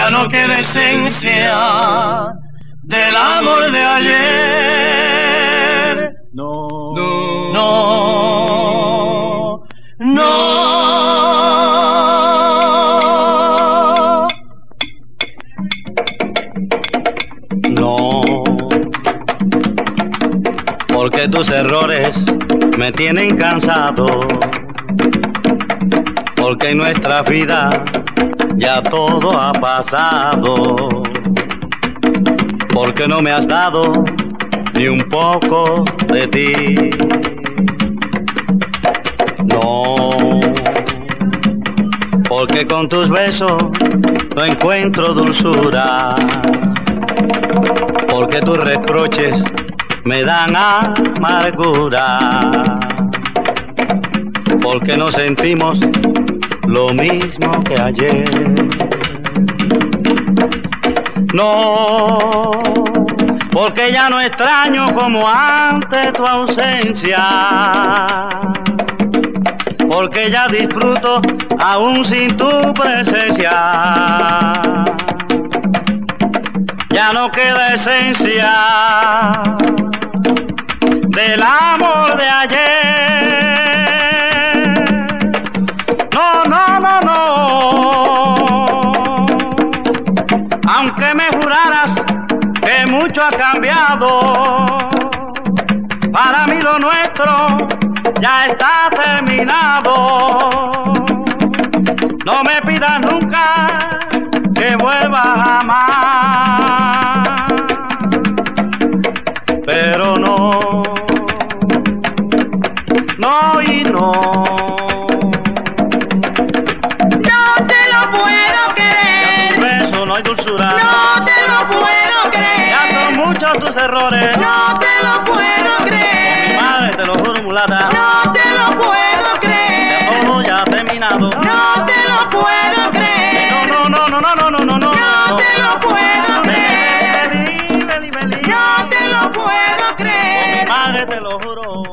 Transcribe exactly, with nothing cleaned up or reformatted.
ya no queda esencia del amor de ayer. No, no, no, no, porque tus errores me tienen cansado, porque en nuestra vida ya todo ha pasado, porque no me has dado ni un poco de ti. No, porque con tus besos no encuentro dulzura, porque tus reproches me dan amargura, porque no sentimos lo mismo que ayer. No, porque ya no extraño como antes tu ausencia, porque ya disfruto aún sin tu presencia. Ya no queda esencia del amor de ayer. No, no, no, no. Aunque me juraras que mucho ha cambiado, para mí lo nuestro ya está terminado. No me pidas nunca que vuelvas a amar, pero no, no y no. No te lo puedo creer. Ya tu beso no hay dulzura. No te lo puedo creer. Ya son muchos tus errores. No te lo puedo creer. Con mi madre te lo juro, mulata. No te lo puedo creer. Ya todo ya ha terminado. No te lo puedo creer. No, no, no, no, no, no, no, no. No te lo puedo creer. Vení, vení, vení. No te lo puedo creer. Con mi madre te lo juro.